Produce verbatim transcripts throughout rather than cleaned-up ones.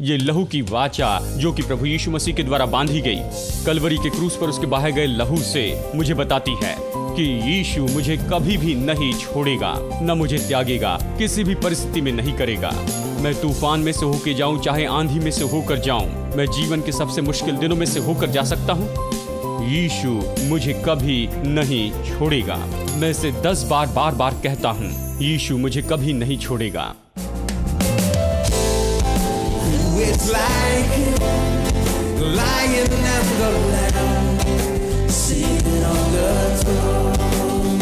ये लहू की वाचा जो कि प्रभु यीशु मसीह के द्वारा बांधी गई कलवरी के क्रूस पर उसके बहाए गए लहू से मुझे बताती है कि यीशु मुझे कभी भी नहीं छोड़ेगा, न मुझे त्यागेगा, किसी भी परिस्थिति में नहीं करेगा। मैं तूफान में से होकर जाऊं, चाहे आंधी में से होकर जाऊं, मैं जीवन के सबसे मुश्किल दिनों में से होकर जा सकता हूं। यीशु मुझे कभी नहीं छोड़ेगा। मैं इसे दस बार बार बार कहता हूं, यीशु मुझे कभी नहीं छोड़ेगा। It's like the lion and the lamb sitting on the throne.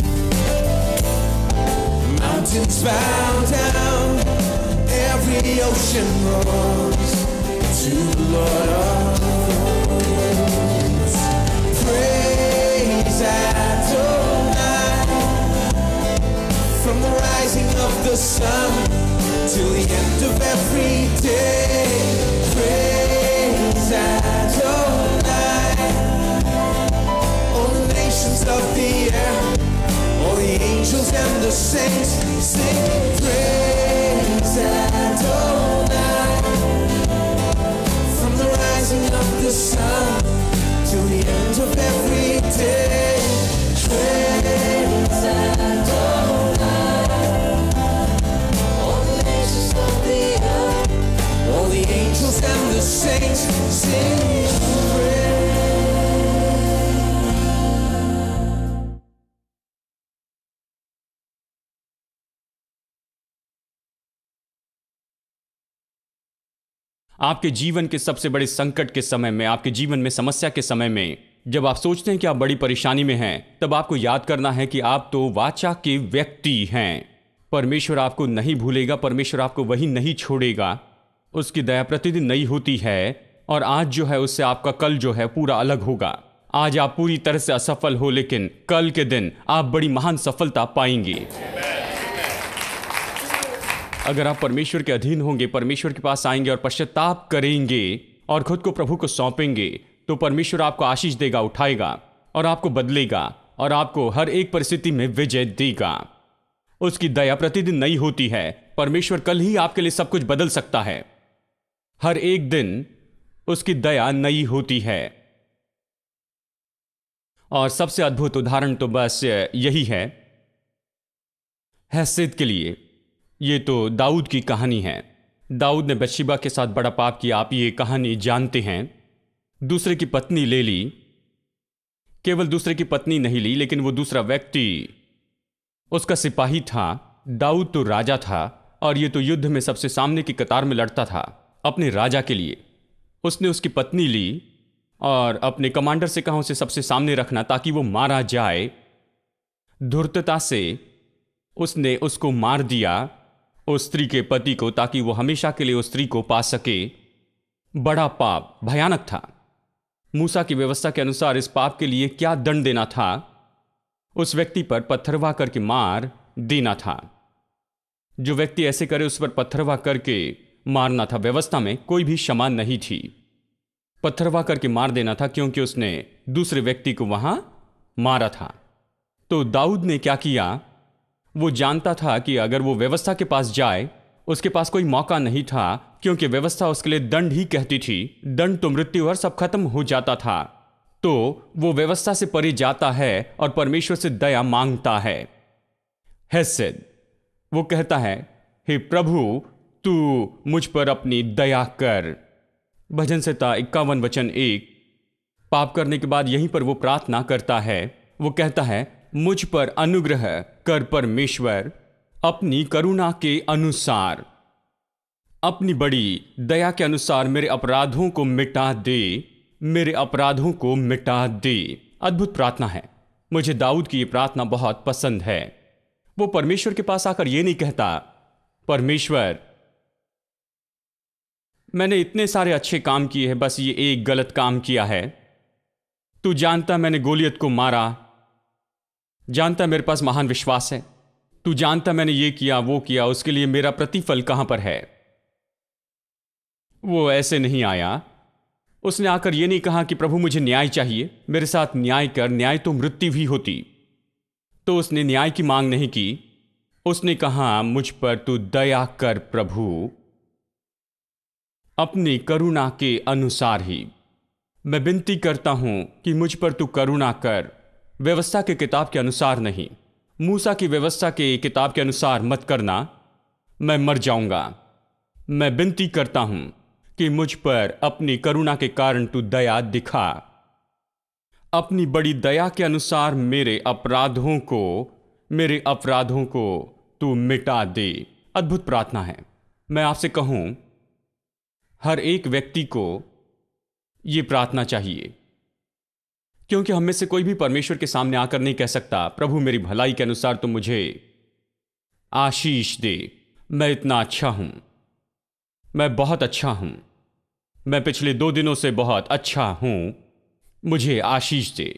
Mountains bow down, every ocean roars to the Lord of Lords. Praise Adonai from the rising of the sun till the end of every day. Praise Adonai. All the nations of the earth, all the angels and the saints sing praise Adonai. From the rising of the sun till the end of every day. Praise Adonai. All the angels and the saints sing praise. आपके जीवन के सबसे बड़े संकट के समय में, आपके जीवन में समस्या के समय में, जब आप सोचते हैं कि आप बड़ी परेशानी में हैं, तब आपको याद करना है कि आप तो वाचा के व्यक्ति हैं। परमेश्वर आपको नहीं भूलेगा, परमेश्वर आपको वही नहीं छोड़ेगा। उसकी दया प्रतिदिन नई होती है और आज जो है उससे आपका कल जो है पूरा अलग होगा। आज आप पूरी तरह से असफल हो, लेकिन कल के दिन आप बड़ी महान सफलता पाएंगे। अगर आप परमेश्वर के अधीन होंगे, परमेश्वर के पास आएंगे और पश्चाताप करेंगे और खुद को प्रभु को सौंपेंगे, तो परमेश्वर आपको आशीष देगा, उठाएगा और आपको बदलेगा और आपको हर एक परिस्थिति में विजय देगा। उसकी दया प्रतिदिन नई होती है। परमेश्वर कल ही आपके लिए सब कुछ बदल सकता है। हर एक दिन उसकी दया नई होती है। और सबसे अद्भुत उदाहरण तो बस यही है हैसिद के लिए। ये तो दाऊद की कहानी है। दाऊद ने बत्शेबा के साथ बड़ा पाप किया। आप ये कहानी जानते हैं। दूसरे की पत्नी ले ली। केवल दूसरे की पत्नी नहीं ली, लेकिन वो दूसरा व्यक्ति उसका सिपाही था। दाऊद तो राजा था और ये तो युद्ध में सबसे सामने की कतार में लड़ता था अपने राजा के लिए। उसने उसकी पत्नी ली और अपने कमांडर से कहा उसे सबसे सामने रखना ताकि वो मारा जाए। धूर्तता से उसने उसको मार दिया, उस स्त्री के पति को, ताकि वो हमेशा के लिए उस स्त्री को पा सके। बड़ा पाप, भयानक था। मूसा की व्यवस्था के अनुसार इस पाप के लिए क्या दंड देना था? उस व्यक्ति पर पत्थरवाह करके मार देना था। जो व्यक्ति ऐसे करे उस पर पत्थरवाह करके मारना था। व्यवस्था में कोई भी क्षमा नहीं थी। पत्थरवाह करके मार देना था क्योंकि उसने दूसरे व्यक्ति को वहां मारा था। तो दाऊद ने क्या किया? वो जानता था कि अगर वो व्यवस्था के पास जाए, उसके पास कोई मौका नहीं था, क्योंकि व्यवस्था उसके लिए दंड ही कहती थी। दंड तो मृत्यु और सब खत्म हो जाता था। तो वो व्यवस्था से परे जाता है और परमेश्वर से दया मांगता है। हेसेद, वो कहता है, हे प्रभु, तू मुझ पर अपनी दया कर। भजन संहिता इक्यावन वचन एक। पाप करने के बाद यहीं पर वो प्रार्थना करता है। वो कहता है, मुझ पर अनुग्रह कर परमेश्वर, अपनी करुणा के अनुसार, अपनी बड़ी दया के अनुसार मेरे अपराधों को मिटा दे, मेरे अपराधों को मिटा दे। अद्भुत प्रार्थना है। मुझे दाऊद की ये प्रार्थना बहुत पसंद है। वो परमेश्वर के पास आकर ये नहीं कहता, परमेश्वर मैंने इतने सारे अच्छे काम किए हैं, बस ये एक गलत काम किया है। तू जानता मैंने गोलियत को मारा, जानता मेरे पास महान विश्वास है। तू जानता मैंने ये किया वो किया, उसके लिए मेरा प्रतिफल कहां पर है? वो ऐसे नहीं आया। उसने आकर यह नहीं कहा कि प्रभु मुझे न्याय चाहिए, मेरे साथ न्याय कर, न्याय तो मृत्यु भी होती। तो उसने न्याय की मांग नहीं की। उसने कहा, मुझ पर तू दया कर प्रभु। अपनी करुणा के अनुसार ही। मैं विनती करता हूं कि मुझ पर तू करुणा कर, व्यवस्था के किताब के अनुसार नहीं, मूसा की व्यवस्था के किताब के अनुसार मत करना, मैं मर जाऊंगा। मैं विनती करता हूं कि मुझ पर अपनी करुणा के कारण तू दया दिखा, अपनी बड़ी दया के अनुसार मेरे अपराधों को मेरे अपराधों को तू मिटा दे। अद्भुत प्रार्थना है। मैं आपसे कहूं, हर एक व्यक्ति को यह प्रार्थना चाहिए, क्योंकि हम में से कोई भी परमेश्वर के सामने आकर नहीं कह सकता, प्रभु मेरी भलाई के अनुसार तुम मुझे आशीष दे, मैं इतना अच्छा हूं, मैं बहुत अच्छा हूं, मैं पिछले दो दिनों से बहुत अच्छा हूं, मुझे आशीष दे।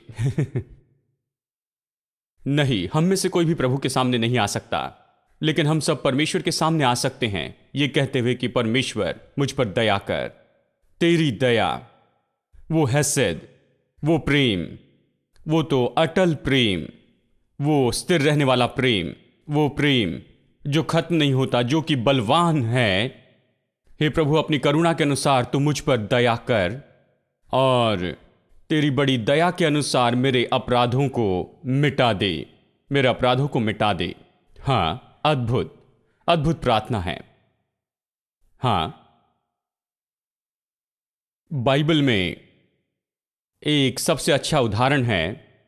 नहीं, हम में से कोई भी प्रभु के सामने नहीं आ सकता, लेकिन हम सब परमेश्वर के सामने आ सकते हैं ये कहते हुए कि परमेश्वर मुझ पर दया कर। तेरी दया, वो हैसियत, वो प्रेम, वो तो अटल प्रेम, वो स्थिर रहने वाला प्रेम, वो प्रेम जो खत्म नहीं होता, जो कि बलवान है। हे प्रभु, अपनी करुणा के अनुसार तू मुझ पर दया कर और तेरी बड़ी दया के अनुसार मेरे अपराधों को मिटा दे, मेरे अपराधों को मिटा दे। हाँ, अद्भुत अद्भुत प्रार्थना है। हाँ, बाइबल में एक सबसे अच्छा उदाहरण है,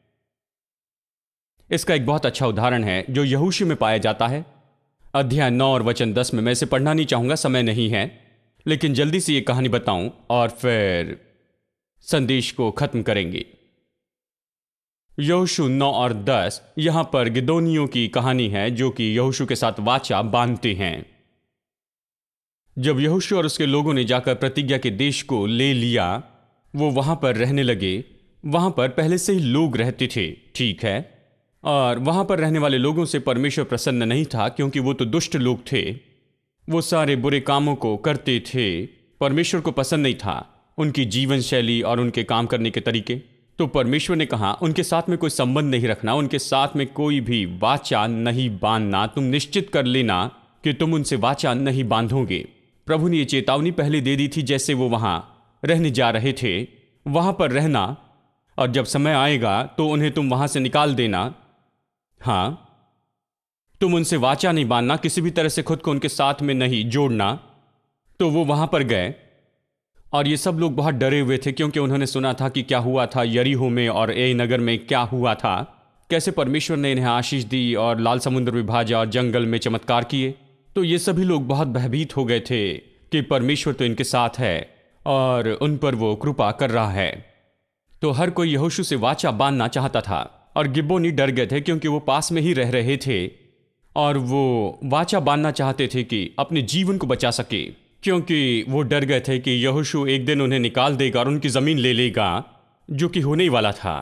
इसका एक बहुत अच्छा उदाहरण है जो यहोशू में पाया जाता है। अध्याय नौ और वचन दस में। मैं इसे पढ़ना नहीं चाहूंगा, समय नहीं है, लेकिन जल्दी से ये कहानी बताऊं और फिर संदेश को खत्म करेंगे। यहोशू नौ और दस, यहां पर गिदोनियों की कहानी है जो कि यहोशू के साथ वाचा बांधते हैं। जब यहोशू और उसके लोगों ने जाकर प्रतिज्ञा के देश को ले लिया, वो वहां पर रहने लगे। वहां पर पहले से ही लोग रहते थे, ठीक है, और वहां पर रहने वाले लोगों से परमेश्वर प्रसन्न नहीं था, क्योंकि वो तो दुष्ट लोग थे, वो सारे बुरे कामों को करते थे। परमेश्वर को पसंद नहीं था उनकी जीवन शैली और उनके काम करने के तरीके। तो परमेश्वर ने कहा उनके साथ में कोई संबंध नहीं रखना, उनके साथ में कोई भी वाचा नहीं बांधना, तुम निश्चित कर लेना कि तुम उनसे वाचा नहीं बांधोगे। प्रभु ने ये चेतावनी पहले दे दी थी, जैसे वो वहां रहने जा रहे थे, वहां पर रहना, और जब समय आएगा तो उन्हें तुम वहां से निकाल देना। हाँ, तुम उनसे वाचा नहीं बांधना, किसी भी तरह से खुद को उनके साथ में नहीं जोड़ना। तो वो वहां पर गए और ये सब लोग बहुत डरे हुए थे, क्योंकि उन्होंने सुना था कि क्या हुआ था यरीहो में और ए नगर में, क्या हुआ था, कैसे परमेश्वर ने इन्हें आशीष दी और लाल समुद्र विभाजा और जंगल में चमत्कार किए। तो ये सभी लोग बहुत भयभीत हो गए थे कि परमेश्वर तो इनके साथ है और उन पर वो कृपा कर रहा है। तो हर कोई यहोशू से वाचा बांधना चाहता था, और गिबोनी डर गए थे क्योंकि वो पास में ही रह रहे थे, और वो वाचा बांधना चाहते थे कि अपने जीवन को बचा सके, क्योंकि वो डर गए थे कि यहोशू एक दिन उन्हें निकाल देगा और उनकी ज़मीन ले लेगा, जो कि होने ही वाला था।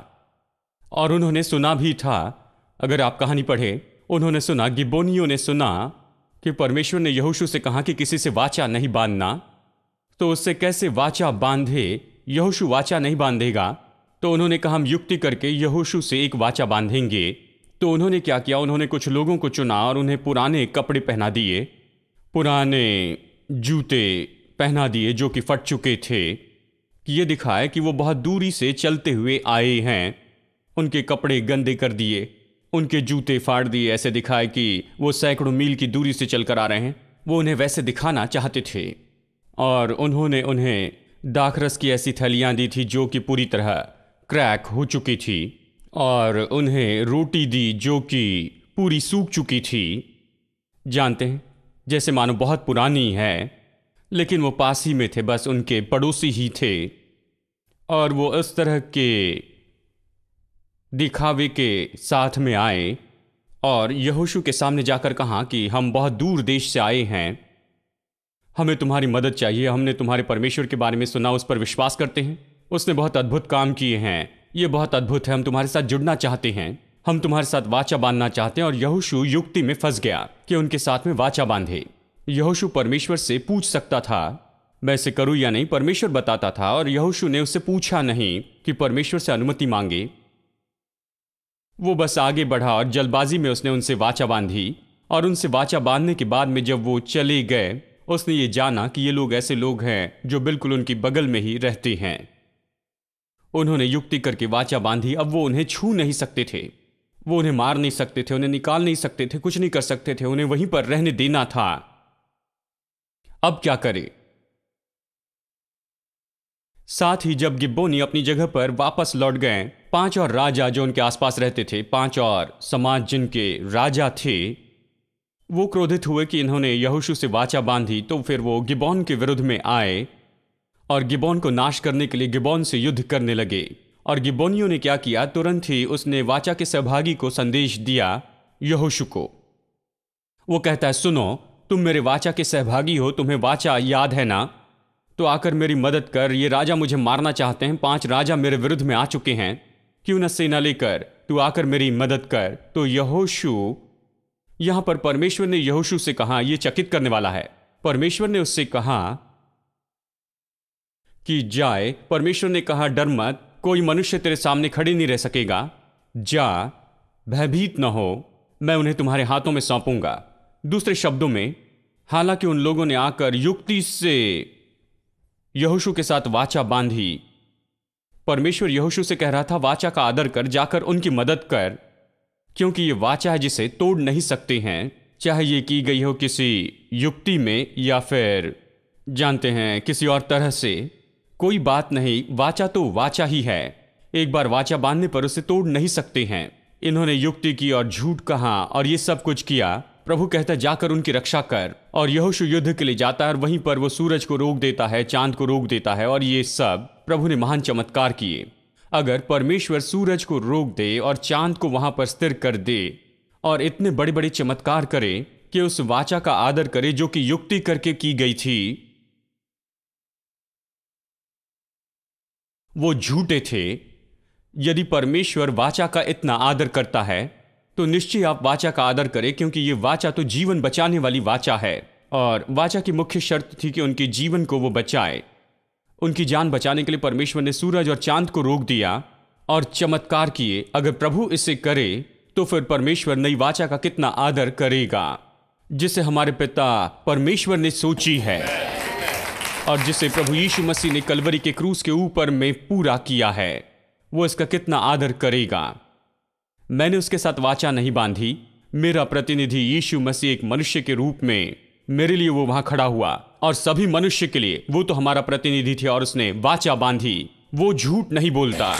और उन्होंने सुना भी था, अगर आप कहानी पढ़े, उन्होंने सुना, गिबोनियों ने सुना कि परमेश्वर ने यहोशू से कहा कि किसी से वाचा नहीं बांधना। तो उससे कैसे वाचा बांधे, यहोशू वाचा नहीं बांधेगा। तो उन्होंने कहा हम युक्ति करके यहोशू से एक वाचा बांधेंगे। तो उन्होंने क्या किया, उन्होंने कुछ लोगों को चुना और उन्हें पुराने कपड़े पहना दिए, पुराने जूते पहना दिए जो कि फट चुके थे, कि ये दिखाए कि वो बहुत दूरी से चलते हुए आए हैं। उनके कपड़े गंदे कर दिए, उनके जूते फाड़ दिए, ऐसे दिखाए कि वो सैकड़ों मील की दूरी से चलकर आ रहे हैं। वो उन्हें वैसे दिखाना चाहते थे, और उन्होंने उन्हें दाखरस की ऐसी थैलियाँ दी थी जो कि पूरी तरह क्रैक हो चुकी थी, और उन्हें रोटी दी जो कि पूरी सूख चुकी थी। जानते हैं, जैसे मानो बहुत पुरानी है, लेकिन वो पास ही में थे, बस उनके पड़ोसी ही थे। और वो इस तरह के दिखावे के साथ में आए और यहोशू के सामने जाकर कहा कि हम बहुत दूर देश से आए हैं, हमें तुम्हारी मदद चाहिए, हमने तुम्हारे परमेश्वर के बारे में सुना, उस पर विश्वास करते हैं, उसने बहुत अद्भुत काम किए हैं, ये बहुत अद्भुत है, हम तुम्हारे साथ जुड़ना चाहते हैं, हम तुम्हारे साथ वाचा बांधना चाहते हैं। और यहोशू युक्ति में फंस गया कि उनके साथ में वाचा बांधे। यहोशू परमेश्वर से पूछ सकता था मैं इसे करूं या नहीं, परमेश्वर बताता था, और यहोशू ने उससे पूछा नहीं कि परमेश्वर से अनुमति मांगे। वो बस आगे बढ़ा और जल्दबाजी में उसने उनसे वाचा बांधी, और उनसे वाचा बांधने के बाद में जब वो चले गए, उसने ये जाना कि ये लोग ऐसे लोग हैं जो बिल्कुल उनकी बगल में ही रहते हैं। उन्होंने युक्ति करके वाचा बांधी। अब वो उन्हें छू नहीं सकते थे, वो उन्हें मार नहीं सकते थे, उन्हें निकाल नहीं सकते थे, कुछ नहीं कर सकते थे, उन्हें वहीं पर रहने देना था। अब क्या करे? साथ ही जब गिब्बोनी अपनी जगह पर वापस लौट गए, पांच और राजा जो उनके आसपास रहते थे, पांच और समाज जिनके राजा थे, वो क्रोधित हुए कि इन्होंने यहोशू से वाचा बांधी। तो फिर वो गिबोन के विरुद्ध में आए और गिबोन को नाश करने के लिए गिबोन से युद्ध करने लगे। और गिबोनियों ने क्या किया? तुरंत ही उसने वाचा के सहभागी को संदेश दिया यहोशू को। वो कहता है, सुनो, तुम मेरे वाचा के सहभागी हो, तुम्हें वाचा याद है ना? तो आकर मेरी मदद कर, ये राजा मुझे मारना चाहते हैं, पांच राजा मेरे विरुद्ध में आ चुके हैं, क्यों न सेना लेकर तू आकर मेरी मदद कर। तो यहोशू, यहां पर परमेश्वर ने यहोशू से कहा, यह चकित करने वाला है। परमेश्वर ने उससे कहा कि जाए। परमेश्वर ने कहा, डर मत, कोई मनुष्य तेरे सामने खड़े नहीं रह सकेगा, जा, भयभीत न हो, मैं उन्हें तुम्हारे हाथों में सौंपूंगा। दूसरे शब्दों में, हालांकि उन लोगों ने आकर युक्ति से यहोशू के साथ वाचा बांधी, परमेश्वर यहोशू से कह रहा था, वाचा का आदर कर, जाकर उनकी मदद कर, क्योंकि ये वाचा है जिसे तोड़ नहीं सकते हैं, चाहे ये की गई हो किसी युक्ति में या फिर जानते हैं किसी और तरह से, कोई बात नहीं, वाचा तो वाचा ही है। एक बार वाचा बांधने पर उसे तोड़ नहीं सकते हैं। इन्होंने युक्ति की और झूठ कहा और ये सब कुछ किया। प्रभु कहता है, जाकर उनकी रक्षा कर। और यहोशू युद्ध के लिए जाता है और वहीं पर वो सूरज को रोक देता है, चांद को रोक देता है, और ये सब प्रभु ने महान चमत्कार किए। अगर परमेश्वर सूरज को रोक दे और चांद को वहां पर स्थिर कर दे और इतने बड़े बड़े चमत्कार करे कि उस वाचा का आदर करे जो कि युक्ति करके की गई थी, वो झूठे थे। यदि परमेश्वर वाचा का इतना आदर करता है तो निश्चय आप वाचा का आदर करें, क्योंकि ये वाचा तो जीवन बचाने वाली वाचा है। और वाचा की मुख्य शर्त थी कि उनके जीवन को वो बचाए। उनकी जान बचाने के लिए परमेश्वर ने सूरज और चांद को रोक दिया और चमत्कार किए। अगर प्रभु इसे करे तो फिर परमेश्वर नई वाचा का कितना आदर करेगा, जिसे हमारे पिता परमेश्वर ने सोची है और जिसे प्रभु यीशु मसीह ने कलवरी के क्रूस के ऊपर में पूरा किया है। वो इसका कितना आदर करेगा। मैंने उसके साथ वाचा नहीं बांधी। मेरा प्रतिनिधि यीशु मसीह एक मनुष्य के रूप में मेरे लिए वो वहां खड़ा हुआ और सभी मनुष्य के लिए वो तो हमारा प्रतिनिधि थे और उसने वाचा बांधी। वो झूठ नहीं बोलता।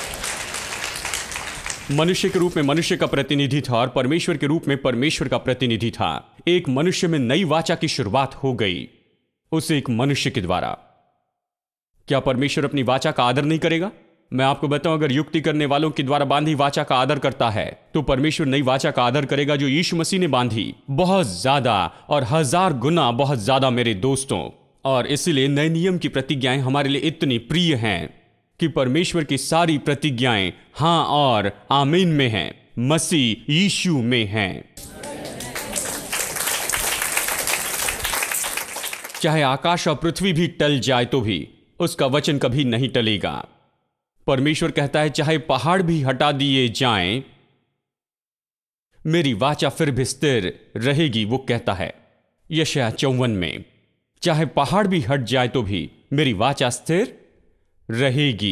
मनुष्य के रूप में मनुष्य का प्रतिनिधि था और परमेश्वर के रूप में परमेश्वर का प्रतिनिधि था। एक मनुष्य में नई वाचा की शुरुआत हो गई, उसे एक मनुष्य के द्वारा। क्या परमेश्वर अपनी वाचा का आदर नहीं करेगा? मैं आपको बताऊं, अगर युक्ति करने वालों के द्वारा बांधी वाचा का आदर करता है तो परमेश्वर नई वाचा का आदर करेगा जो यीशु मसीह ने बांधी, बहुत ज्यादा और हजार गुना बहुत ज्यादा मेरे दोस्तों। और इसीलिए नए नियम की प्रतिज्ञाएं हमारे लिए इतनी प्रिय हैं कि परमेश्वर की सारी प्रतिज्ञाएं हां और आमीन में हैं, मसीह यीशु में हैं। चाहे आकाश और पृथ्वी भी टल जाए तो भी उसका वचन कभी नहीं टलेगा। परमेश्वर कहता है, चाहे पहाड़ भी हटा दिए जाएं, मेरी वाचा फिर भी स्थिर रहेगी। वो कहता है यशायाह चौवन में, चाहे पहाड़ भी हट जाए तो भी मेरी वाचा स्थिर रहेगी।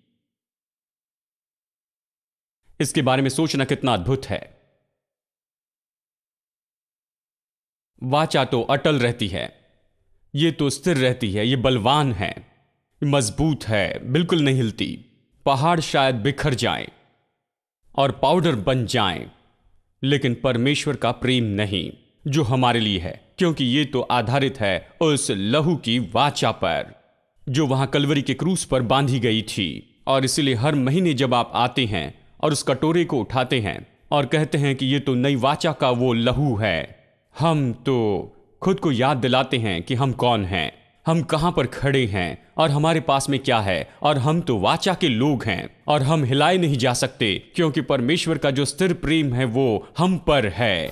इसके बारे में सोचना कितना अद्भुत है। वाचा तो अटल रहती है, ये तो स्थिर रहती है, ये बलवान है, मजबूत है, बिल्कुल नहीं हिलती। पहाड़ शायद बिखर जाएं और पाउडर बन जाएं, लेकिन परमेश्वर का प्रेम नहीं जो हमारे लिए है, क्योंकि ये तो आधारित है उस लहू की वाचा पर जो वहां कलवरी के क्रूस पर बांधी गई थी। और इसलिए हर महीने जब आप आते हैं और उस कटोरे को उठाते हैं और कहते हैं कि ये तो नई वाचा का वो लहू है, हम तो खुद को याद दिलाते हैं कि हम कौन हैं, हम कहां पर खड़े हैं और हमारे पास में क्या है। और हम तो वाचा के लोग हैं और हम हिलाए नहीं जा सकते, क्योंकि परमेश्वर का जो स्थिर प्रेम है वो हम पर है।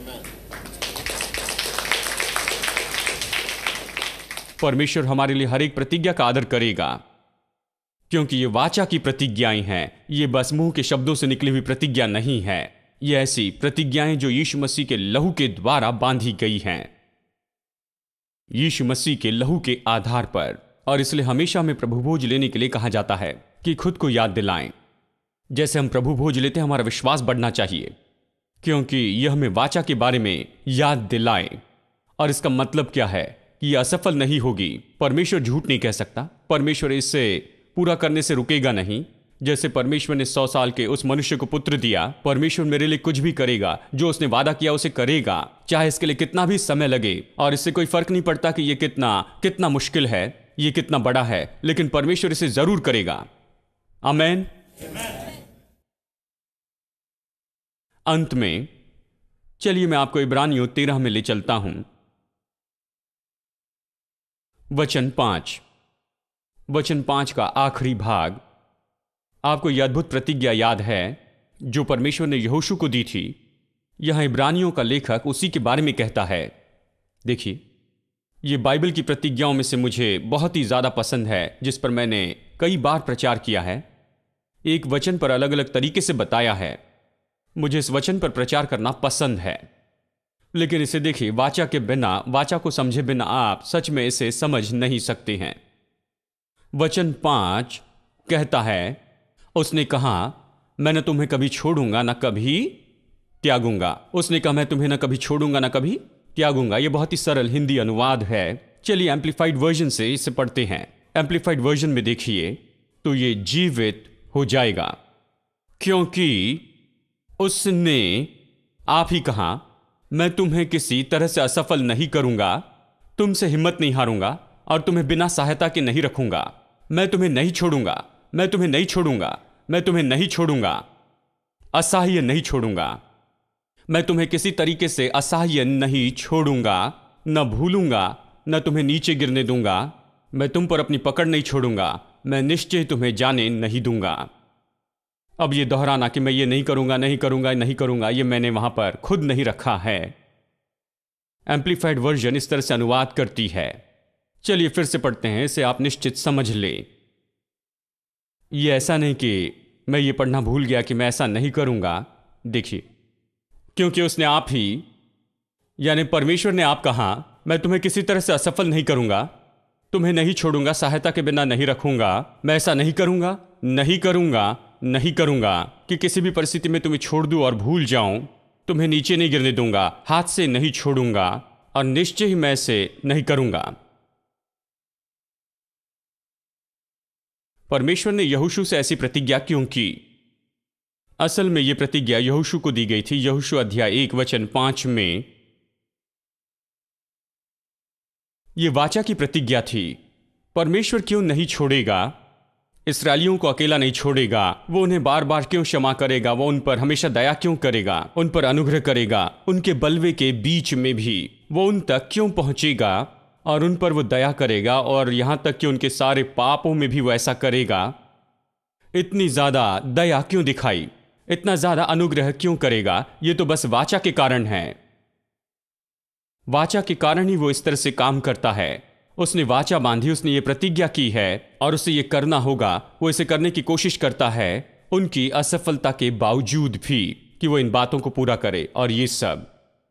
परमेश्वर हमारे लिए हर एक प्रतिज्ञा का आदर करेगा, क्योंकि ये वाचा की प्रतिज्ञाएं हैं। ये बस मुंह के शब्दों से निकली हुई प्रतिज्ञा नहीं है, ये ऐसी प्रतिज्ञाएं जो यीशु मसीह के लहू के द्वारा बांधी गई हैं। यीशु मसीह के लहू के आधार पर। और इसलिए हमेशा हमें प्रभु भोज लेने के लिए कहा जाता है कि खुद को याद दिलाएं। जैसे हम प्रभु भोज लेते हैं, हमारा विश्वास बढ़ना चाहिए, क्योंकि यह हमें वाचा के बारे में याद दिलाए। और इसका मतलब क्या है कि यह असफल नहीं होगी। परमेश्वर झूठ नहीं कह सकता, परमेश्वर इससे पूरा करने से रुकेगा नहीं। जैसे परमेश्वर ने सौ साल के उस मनुष्य को पुत्र दिया, परमेश्वर मेरे लिए कुछ भी करेगा, जो उसने वादा किया उसे करेगा, चाहे इसके लिए कितना भी समय लगे। और इससे कोई फर्क नहीं पड़ता कि यह कितना कितना मुश्किल है, यह कितना बड़ा है, लेकिन परमेश्वर इसे जरूर करेगा। आमेन। अंत में चलिए मैं आपको इब्रानियों तेरह में ले चलता हूं, वचन पांच। वचन पांच का आखिरी भाग। आपको यह अद्भुत प्रतिज्ञा याद है जो परमेश्वर ने यहोशू को दी थी। यहां इब्रानियों का लेखक उसी के बारे में कहता है। देखिए, यह बाइबल की प्रतिज्ञाओं में से मुझे बहुत ही ज्यादा पसंद है, जिस पर मैंने कई बार प्रचार किया है, एक वचन पर अलग अलग तरीके से बताया है। मुझे इस वचन पर प्रचार करना पसंद है। लेकिन इसे देखिए, वाचा के बिना, वाचा को समझे बिना आप सच में इसे समझ नहीं सकते हैं। वचन पांच कहता है, उसने कहा मैं न तुम्हें कभी छोड़ूंगा न कभी त्यागूंगा। उसने कहा मैं तुम्हें न कभी छोड़ूंगा न कभी त्यागूंगा। यह बहुत ही सरल हिंदी अनुवाद है। चलिए एम्पलीफाइड वर्जन से इसे पढ़ते हैं। एम्पलीफाइड वर्जन में देखिए तो ये जीवित हो जाएगा, क्योंकि उसने आप ही कहा मैं तुम्हें किसी तरह से असफल नहीं करूंगा, तुमसे हिम्मत नहीं हारूंगा और तुम्हें बिना सहायता के नहीं रखूंगा। मैं तुम्हें नहीं छोड़ूंगा, मैं तुम्हें नहीं छोड़ूंगा, मैं तुम्हें नहीं छोड़ूंगा, असहाय नहीं छोड़ूंगा। मैं तुम्हें किसी तरीके से असहाय नहीं छोड़ूंगा, न भूलूंगा, न तुम्हें नीचे गिरने दूंगा। मैं तुम पर अपनी पकड़ नहीं छोड़ूंगा, मैं निश्चय तुम्हें जाने नहीं दूंगा। अब यह दोहराना कि मैं ये नहीं करूंगा, नहीं करूंगा, नहीं करूंगा, यह मैंने वहां पर खुद नहीं रखा है। एम्पलीफाइड वर्जन इस तरह से अनुवाद करती है। चलिए फिर से पढ़ते हैं, इसे आप निश्चित समझ ले। यह ऐसा नहीं कि मैं ये पढ़ना भूल गया कि मैं ऐसा नहीं करूंगा। देखिए, क्योंकि उसने आप ही यानी परमेश्वर ने आप कहा मैं तुम्हें किसी तरह से असफल नहीं करूंगा, तुम्हें नहीं छोड़ूंगा, सहायता के बिना नहीं रखूंगा। मैं ऐसा नहीं करूंगा, नहीं करूंगा, नहीं करूंगा कि किसी भी परिस्थिति में तुम्हें छोड़ दूं और भूल जाऊं। तुम्हें नीचे नहीं गिरने दूंगा, हाथ से नहीं छोड़ूंगा और निश्चय ही मैं इसे नहीं करूंगा। परमेश्वर ने यहोशू से ऐसी प्रतिज्ञा क्यों की? असल में यह प्रतिज्ञा यहोशू को दी गई थी। यहोशू अध्याय एक वचन पांच में यह वाचा की प्रतिज्ञा थी। परमेश्वर क्यों नहीं छोड़ेगा? इस्राएलियों को अकेला नहीं छोड़ेगा। वो उन्हें बार बार क्यों क्षमा करेगा? वो उन पर हमेशा दया क्यों करेगा? उन पर अनुग्रह करेगा। उनके बलवे के बीच में भी वो उन तक क्यों पहुंचेगा और उन पर वो दया करेगा, और यहां तक कि उनके सारे पापों में भी वो ऐसा करेगा। इतनी ज्यादा दया क्यों दिखाई? इतना ज्यादा अनुग्रह क्यों करेगा? ये तो बस वाचा के कारण है। वाचा के कारण ही वो इस तरह से काम करता है। उसने वाचा बांधी, उसने ये प्रतिज्ञा की है और उसे ये करना होगा। वो इसे करने की कोशिश करता है उनकी असफलता के बावजूद भी, कि वो इन बातों को पूरा करे। और ये सब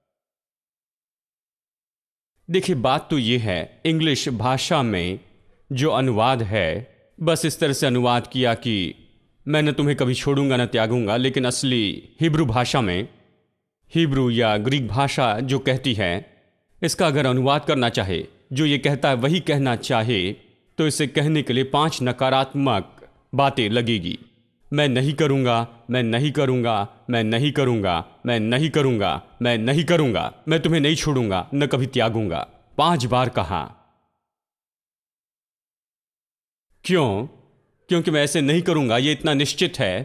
देखिए, बात तो ये है, इंग्लिश भाषा में जो अनुवाद है, बस इस तरह से अनुवाद किया कि मैं न तुम्हें कभी छोड़ूंगा न त्यागूंगा। लेकिन असली हिब्रू भाषा में, हिब्रू या ग्रीक भाषा जो कहती है, इसका अगर अनुवाद करना चाहे, जो ये कहता है वही कहना चाहे, तो इसे कहने के लिए पांच नकारात्मक बातें लगेगी। मैं नहीं करूंगा, मैं नहीं करूंगा, मैं नहीं करूंगा, मैं नहीं करूंगा, मैं नहीं करूंगा, मैं तुम्हें नहीं छोड़ूंगा, न कभी त्यागूंगा। पांच बार कहा। क्यों? क्योंकि मैं ऐसे नहीं करूंगा, ये इतना निश्चित है,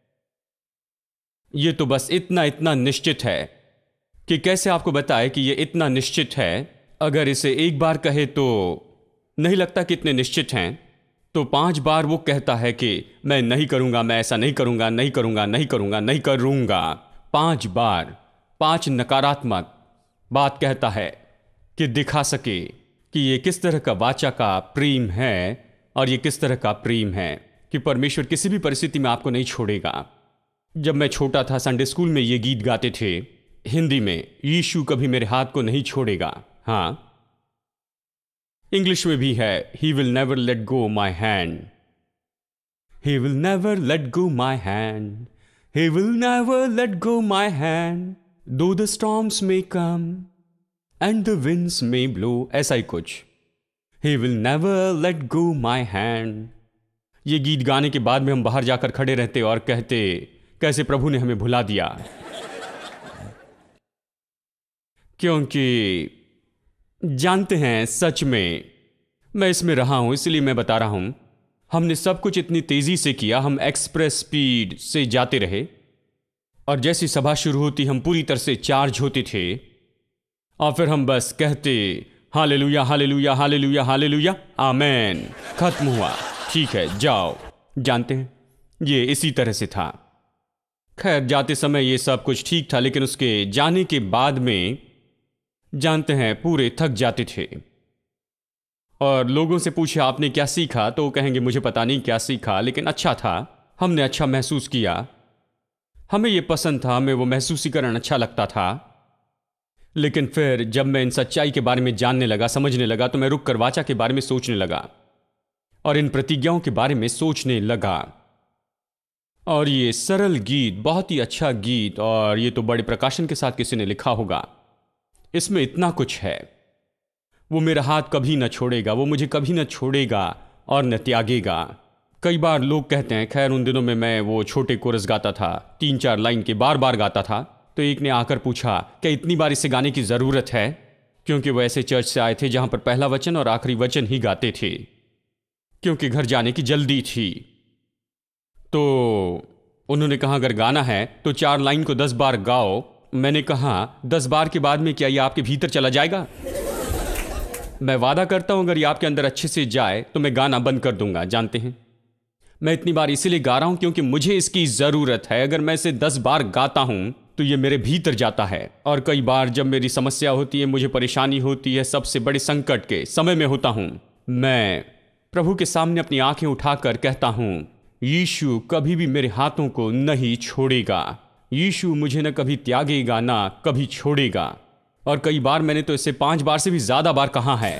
ये तो बस इतना इतना निश्चित है कि कैसे आपको बताए कि ये इतना निश्चित है। अगर इसे एक बार कहे तो नहीं लगता कि इतने निश्चित हैं, तो पांच बार वो कहता है कि मैं नहीं करूंगा, मैं ऐसा नहीं करूंगा, नहीं करूंगा, नहीं करूंगा, नहीं करूंगा। पांच बार पांच नकारात्मक बात कहता है कि दिखा सके कि ये किस तरह का वाचा का प्रेम है और ये किस तरह का प्रेम है कि परमेश्वर किसी भी परिस्थिति में आपको नहीं छोड़ेगा। जब मैं छोटा था, संडे स्कूल में ये गीत गाते थे हिंदी में, यीशु कभी मेरे हाथ को नहीं छोड़ेगा। हाँ, इंग्लिश में भी है, he will never let go my hand, he will never let go my hand, he will never let go my hand, though the storms may come and the winds may blow, ऐसा ही कुछ। He will never let go my hand. ये गीत गाने के बाद में हम बाहर जाकर खड़े रहते और कहते कैसे प्रभु ने हमें भुला दिया, क्योंकि जानते हैं सच में मैं इसमें रहा हूं, इसलिए मैं बता रहा हूं। हमने सब कुछ इतनी तेजी से किया, हम एक्सप्रेस स्पीड से जाते रहे और जैसी सभा शुरू होती हम पूरी तरह से चार्ज होते थे और फिर हम बस कहते hallelujah hallelujah hallelujah hallelujah amen, खत्म हुआ, ठीक है जाओ। जानते हैं ये इसी तरह से था। खैर जाते समय ये सब कुछ ठीक था, लेकिन उसके जाने के बाद में जानते हैं पूरे थक जाते थे और लोगों से पूछे आपने क्या सीखा, तो वो कहेंगे मुझे पता नहीं क्या सीखा, लेकिन अच्छा था, हमने अच्छा महसूस किया, हमें ये पसंद था, हमें वो महसूसीकरण अच्छा लगता था। लेकिन फिर जब मैं इन सच्चाई के बारे में जानने लगा, समझने लगा, तो मैं रुक कर वाचा के बारे में सोचने लगा और इन प्रतिज्ञाओं के बारे में सोचने लगा। और ये सरल गीत, बहुत ही अच्छा गीत, और ये तो बड़े प्रकाशन के साथ किसी ने लिखा होगा, इसमें इतना कुछ है। वो मेरा हाथ कभी न छोड़ेगा, वो मुझे कभी न छोड़ेगा और न त्यागेगा। कई बार लोग कहते हैं, खैर उन दिनों में मैं वो छोटे कोरस गाता था, तीन चार लाइन के बार बार गाता था, तो एक ने आकर पूछा क्या इतनी बार इसे गाने की ज़रूरत है, क्योंकि वो ऐसे चर्च से आए थे जहां पर पहला वचन और आखिरी वचन ही गाते थे, क्योंकि घर जाने की जल्दी थी। तो उन्होंने कहा अगर गाना है तो चार लाइन को दस बार गाओ। मैंने कहा दस बार के बाद में क्या ये आपके भीतर चला जाएगा? मैं वादा करता हूं अगर ये आपके अंदर अच्छे से जाए तो मैं गाना बंद कर दूंगा। जानते हैं मैं इतनी बार इसीलिए गा रहा हूं क्योंकि मुझे इसकी जरूरत है। अगर मैं इसे दस बार गाता हूं तो ये मेरे भीतर जाता है। और कई बार जब मेरी समस्या होती है, मुझे परेशानी होती है, सबसे बड़े संकट के समय में होता हूं, मैं प्रभु के सामने अपनी आंखें उठाकर कहता हूं यीशु कभी भी मेरे हाथों को नहीं छोड़ेगा, यीशु मुझे न कभी त्यागेगा ना कभी छोड़ेगा। और कई बार मैंने तो इसे पांच बार से भी ज्यादा बार कहा है,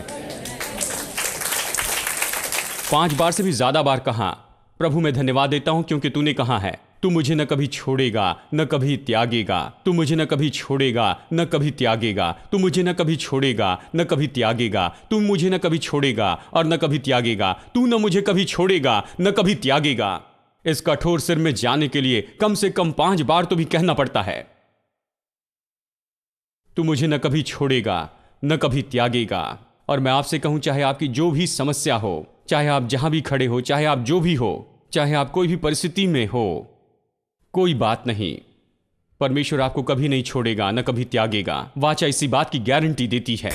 पांच बार से भी ज्यादा बार कहा। प्रभु मैं धन्यवाद देता हूं क्योंकि तूने कहा है तू मुझे न कभी छोड़ेगा न कभी त्यागेगा, तू मुझे न कभी छोड़ेगा न कभी त्यागेगा, तू मुझे न कभी छोड़ेगा न कभी त्यागेगा, तू मुझे न कभी छोड़ेगा और न कभी त्यागेगा, तू न मुझे कभी छोड़ेगा न कभी त्यागेगा। इस कठोर सिर में जाने के लिए कम से कम पांच बार तो भी कहना पड़ता है, तू मुझे न कभी छोड़ेगा न कभी त्यागेगा। और मैं आपसे कहूं चाहे आपकी जो भी समस्या हो, चाहे आप जहां भी खड़े हो, चाहे आप जो भी हो, चाहे आप कोई भी परिस्थिति में हो, कोई बात नहीं, परमेश्वर आपको कभी नहीं छोड़ेगा न कभी त्यागेगा। वाचा इसी बात की गारंटी देती है।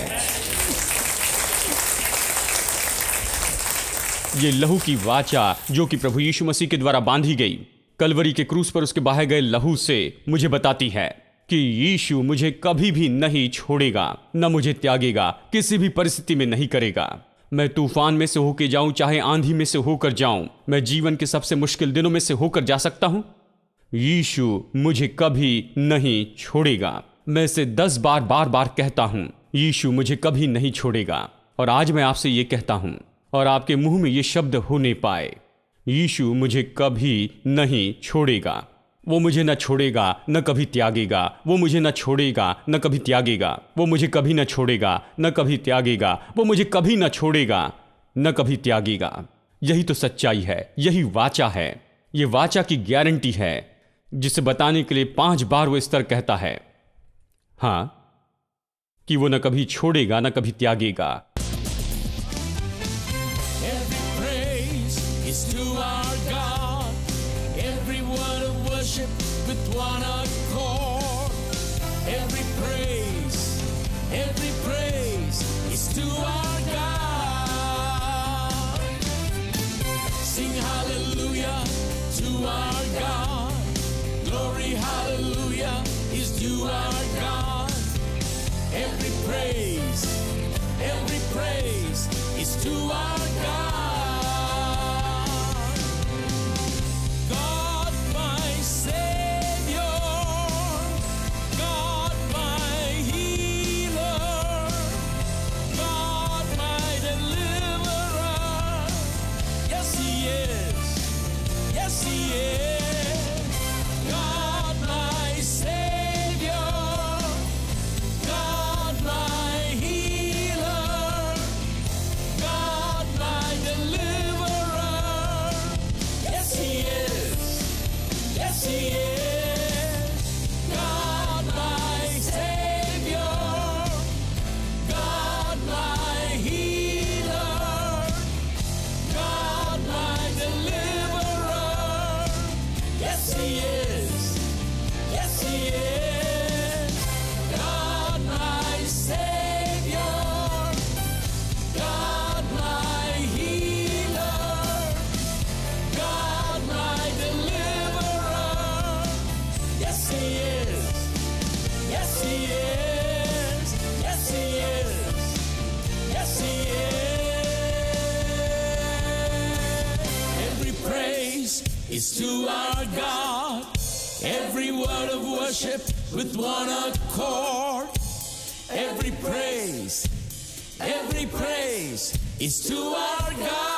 ये लहू की वाचा जो कि प्रभु यीशु मसीह के द्वारा बांधी गई कलवरी के क्रूस पर उसके बहाए गए लहू से मुझे बताती है कि यीशु मुझे कभी भी नहीं छोड़ेगा न मुझे त्यागेगा, किसी भी परिस्थिति में नहीं करेगा। मैं तूफान में से होकर जाऊं, चाहे आंधी में से होकर जाऊं, मैं जीवन के सबसे मुश्किल दिनों में से होकर जा सकता हूं, यीशु मुझे कभी नहीं छोड़ेगा। मैं इसे दस बार बार बार कहता हूं, यीशु मुझे कभी नहीं छोड़ेगा। और आज मैं आपसे ये कहता हूं और आपके मुंह में ये शब्द होने पाए, यीशु मुझे कभी नहीं छोड़ेगा। वो मुझे न छोड़ेगा न कभी त्यागेगा, वो मुझे न छोड़ेगा न कभी त्यागेगा, वो मुझे कभी न छोड़ेगा न कभी त्यागेगा, वो मुझे कभी न छोड़ेगा न कभी त्यागेगा। यही तो सच्चाई है, यही वाचा है, ये वाचा की गारंटी है जिसे बताने के लिए पांच बार वो इस तरह कहता है, हां, कि वो न कभी छोड़ेगा न कभी त्यागेगा। With one accord, every praise, every praise is to our God. Sing hallelujah to our God. Glory hallelujah is to our God. Every praise, every praise is to our God. God my He is. God my Savior, God my healer, God my deliverer. Yes, He is. Yes, He is. God my Savior, God my healer, God my deliverer. Yes, He is. Yes, He is. God my Savior, God my healer, God my deliverer. Yes, He is. Yes, He is. Yes, He is. Yes, He is. Every praise is to our God. Every word of worship with one accord. Every praise, every praise is to our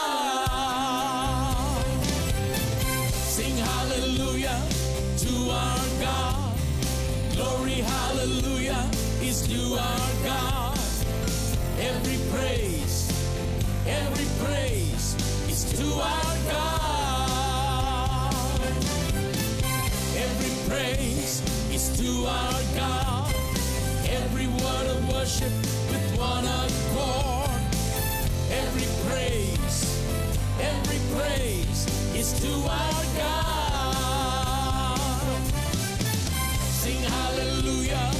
God. Sing hallelujah to our God. Glory, hallelujah is to our God. Every praise, every praise is to our God. Every praise is to our God. Every word of worship with one accord. Every praise, every praise is to our God. Sing hallelujah